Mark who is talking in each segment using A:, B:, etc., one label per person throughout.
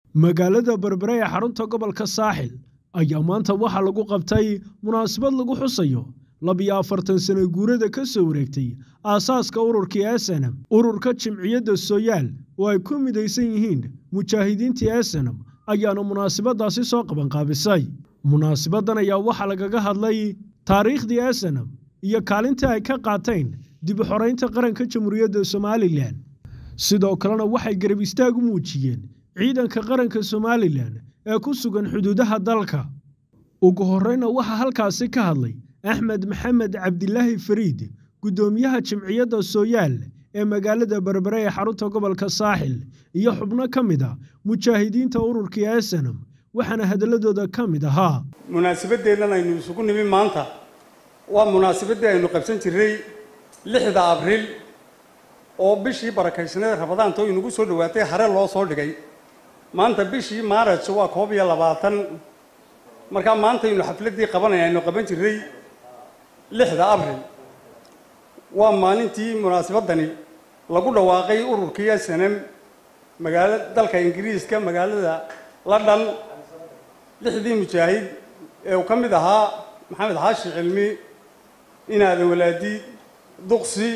A: magaalada Berbera ee xarunta gobolka Saaxil ayaa maanta waxa lagu qabtay munaasabad lagu xusayo 42 sano guurada ka soo wareegtay aasaaska ururkii SNM ururka Jimciyadda Sooyaal oo ay ku midaysan yihiin mujaahidiintii SNM ayaana munaasabadaasi soo qaban qaabisay munaasabadan ayaa waxa lagaga hadlay taariikhdii SNM iyo kaalinta ay ka qaateen dib u xoreynta qaranka Jamhuuriyadda Soomaaliland sidoo kalena waxay garab istaag u muujiyeen ciidanka qaranka Soomaaliland ee ku sugan xuduudaha dalka ugu horreyn waxa halkaasi ka hadlay Axmed Maxamed Cabdilaahi Fariid gudoomiyaha Jimciyadda Sooyaal ee magaalada Berbera ee xarunta gobolka Saaxil iyo xubno kamid ah mujaahidiinta ururkii SNM waxaana hadaladooda kamid ahaa
B: munaasabadeena aynu isugu nimi maanta waa munaasabadii aynu qabsan jiray 6 Abriil oo bishii barakaysanada Rabadaanta oo inagu soo dhawaatay hare loo soo dhigay maanta bishii Maarch waa 22 marka maanta aynu xafladii qabanayno qaban jiray 6 Abriil waa maalintii munaasabadani lagu dhawaaqay ururkii SNM magaalada dalka Ingiriiska magaalada London 6 mujaahid ee ka mid ahaa Maxamed Xaashi Cilmi inaad walaadi duqsi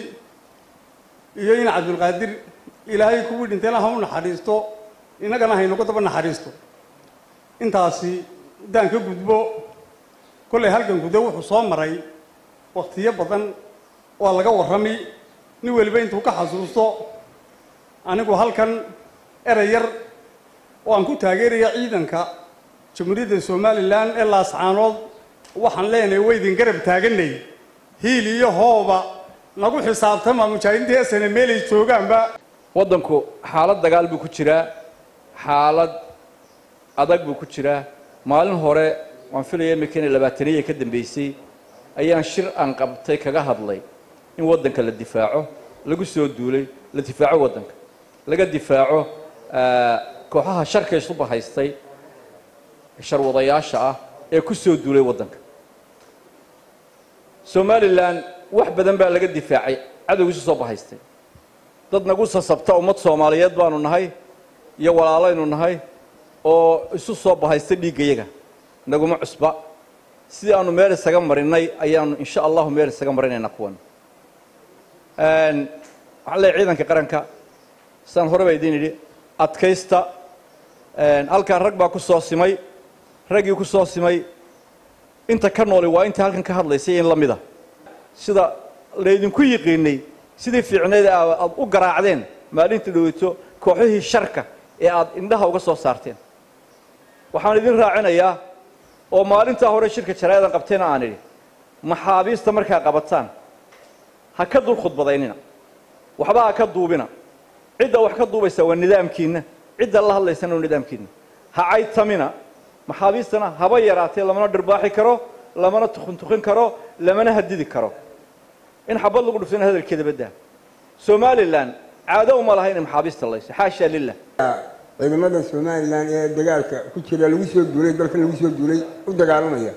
B: iyo in Cabdul Qaadir ilaahay kugu dhintay la hawl naxariisto inagana hayno ku daba naxariisto intaasi daan ka gudbo kulay halkan gudo wuxuu soo maray waqtiyo badan oo laga warramay nin waliba intuu ka xasuusto anigu halkan erayar oo aan ku taageerayo ciidanka Jamhuuriyadda Soomaaliland ee laascaanood waxaan leenahay weydin garab taaganay hiil iyo hooba nagu xisaabtama mujaahidiinta SNM meelay joogaanba
C: wadanku xaalad dagaal buu ku jiraa xaalad adag buu ku jiraa maalin hore waan filayay markii 20 ka dambeysay ayaan shir aan qabtay kaga hadlay in wadanka la difaaco lagu soo duulay la difaaco wadanka laga difaaco kooxaha sharka isku bahaystay sharwadayaasha ah ee ku soo duulay wadanka Somaliland wax badan baa laga difaacay cadawgiisa soo bahaystay dad nagu sasabta ummad Soomaaliyeed baanu nahay iyo walaalaynu nahay oo isu soo bahaystay dhiigayaga naguma cusba sidii aanu meel isaga marinay ayaanu insha Allah meel isaga marinayna kuwan waxa ciidanka qaranka san hore bay idin yiri adkaysta halka rag baa ku soo simay ragii ku soo simay inta ka nool waa inta halkan ka hadlaysay in lamida sida leedin ku yiqiinay sidii fiicneed aad u garaacdeen maalinta dhaweyto kooxihii sharka ee aad indhaha uga soo saarteen waxaan idin raacinayaa oo maalinta hore shirka jaraa'id qabteen aan idhi maxaabiista markaa qabataan ha ka dul khudbadaynina waxba ha ka duubina cidda wax ka duubaysa waa nidaamkiina cidda la hadlaysana waa nidaamkiina ha caytamina maxaabiistana haba yaraatee lamana dhirbaaxi karo lamana tuqin karo lamana hadidi karo in xabad lagu dhufsana hadalkeeda badaa Somaliland caado uma lahayn maxaabiista laysa xaasha lillah
D: ciidamada Somaliland ee dagaalka ku jira lagu soo duulay dalka lagu soo duulay u dagaalamaya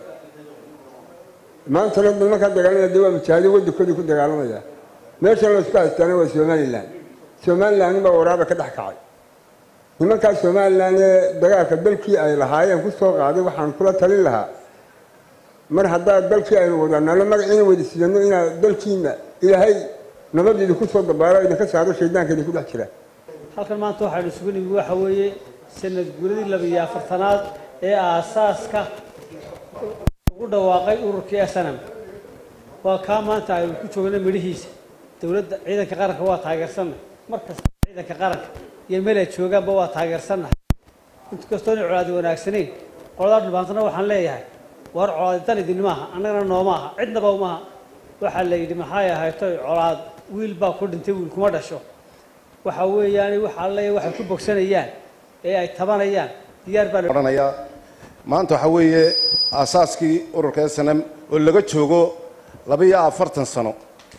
D: maanta dadka ka dagaalamaya dawlad mujaahid wadakooda ku dagaalamaya meesha la isku haystana waa Somaliland baa waraaba ka dhaxkacay nimanka Somaliland ee dagaalka dalkii ay lahaayeen ku soo qaaday waxaan kula talin lahaa mar hadda dalkii ay wadana la magaciina weydiisano in dalkiina ilaahay nabadiisa ku soo dabaalo in ka saaro shaydaanka ku dhex jira
E: halkan maanta waxaan isugu nimi waxa weeye sanad guuradii 42aad ee aasaaska ugu dhawaaqay ururkii SNM waa ka maanta ay ku joognaa midhiisa dawladda ciidanka qaranka waa taageersanay markasta ciidanka qaranka iyo meel ay joogaanba waa taageersanay inta kastoo colaad wanaagsaneyn qolada dhibaatana waxaan leeyahay war colaaditan idin maaha annagana noomaaha cidnaba maaha waxa la yidhi maxay ahayto colaad wiil baa ku dhintay wiil kuma dhasho waxa weeyaan waxa leeyahay waxa ku bogsanayaan ee ay tabanayaan diyaar baa
F: oranaya maanta waxa weeye aasaaskii ururka SNM oo laga joogo 42 sano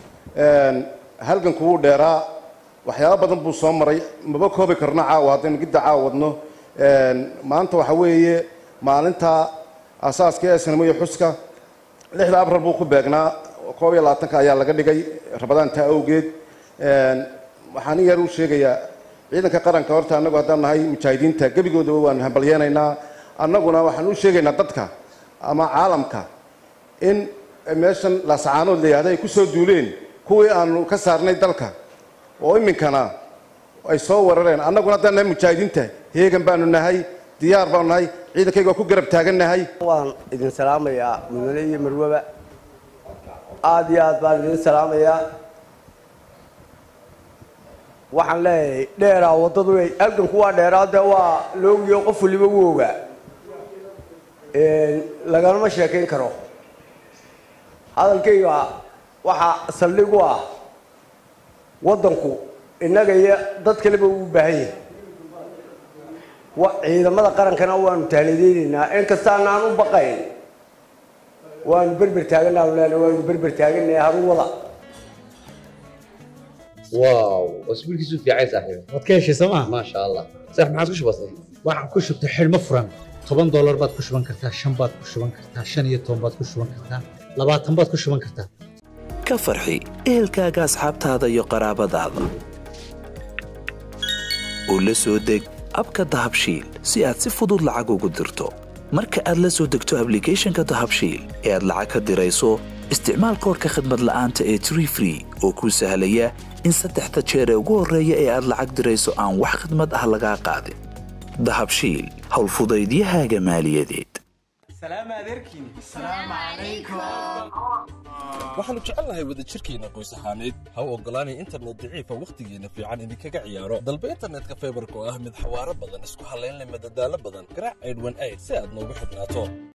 F: halkan kugu dheeraa waxyaabo badan buu soo maray maba koobi karna caawa haddaan gidda caawadno maanta waxa weeye maalinta aasaaskii SNM iyo xuska 6 Abriil buu ku beegnaa 22 ayaa laga dhigay Rabadaanta awgeed waxaan yar u sheegayaa ciidanka qaranka horta annagu haddaan nahay mujaahidiinta gebigoodaba waan hambalyeenaynaa annaguna waxaan u sheegaynaa dadka ama caalamka in meeshan laascaanood la yidhahdo ay ku soo duuleen kuwii aanu ka saarnay dalka oo iminkana ay soo weerareen annaguna haddaan nahay mujaahidiinta heegan baanu nahay diyaar baanu nahay ciidankayga waa ku garab taagannahay
G: waan idin salaamayaa mudane iyo marwaba aad iyo aad baan idin salaamayaa waxaan leeyahay dheeraa waddadu halganku waa dheeraa dee waa loogiyo qof waliba u ogaa lagalama sheekayn karo hadalkayga waxaa saldhig u ah waddanku innaga iyo dad kaleba uu baahan yahay ciidamada qarankana waanu taaliideynaynaa in kasta aan u baqayn waanu berber taaganaa waanu berber taaganaa harun wada
H: واو واسبوعك يسوي في عايز صاحبي
I: wadkeeshi Soomaa
H: ما شاء الله صح ما عاد كش بسيط
I: waxaan ku shubtay xilmo furan $10 baad ku shuban kartaa 5 baad ku shuban kartaa 15 baad ku shuban kartaa 20 baad ku shuban kartaa
J: ka farxi ehelkaaga asxaabtaada iyo qaraabadaada oo la soo deg abka dahabshiil si aad si fudud lacag ugu dirto marka aad la soo degto applicationka dahabshiil ee aad lacag ka dirayso isticmaal koodka khidmad la'aanta ee Tree Free oo ku sahlaya in 3 jeer ugu horeeya ee aad lacag dirayso aan wax khidmad ah laga qaadin dahabshiil hawl fudaydiyahaaga maaliyadeed
K: salaam adeerkiin salaam alaykum
L: waxaanu jecelnahay wada jirkeena qoys ahaaneed ha u ogolaanay internet daciifa waqtigeena fiican idinkaga ciyaaro dalba internetka fiberka oo ah mid xawaaro badan isku halayn leh madadaalo badan garaac 818 si aad noogu xidhnaato